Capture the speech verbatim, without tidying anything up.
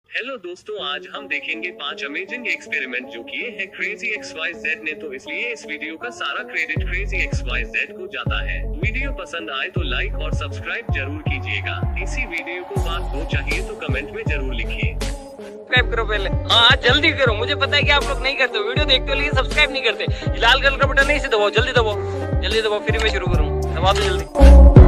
Hello दोस्तों, आज हम देखेंगे पांच अमेजिंग एक्सपेरिमेंट जो किए हैं क्रेजी एक्स वाई जेड ने। तो इसलिए इस वीडियो का सारा credit crazy X Y Z को जाता है। वीडियो पसंद आए तो लाइक और सब्सक्राइब जरूर कीजिएगा। इसी वीडियो को पार्ट दो चाहिए तो कमेंट में जरूर लिखिए। सब्सक्राइब करो पहले, हाँ जल्दी करो। मुझे पता है कि आप लोग नहीं करते, वीडियो देखते हो लेकिन सब्सक्राइब नहीं करते। लाल कलर का बटन नहीं से दबाओ, जल्दी दबाओ जल्दी दबाओ, फिर मैं शुरू करूँ। दबा दो जल्दी।